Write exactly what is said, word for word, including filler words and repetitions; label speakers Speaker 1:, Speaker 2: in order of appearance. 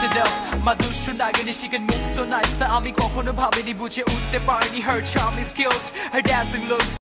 Speaker 1: it up my দুষ্টু নাগিনী she can move so nice তা আমি কখনো ভাবিনি বুঝে উঠতে পারিনি her charming skills her dazzling looks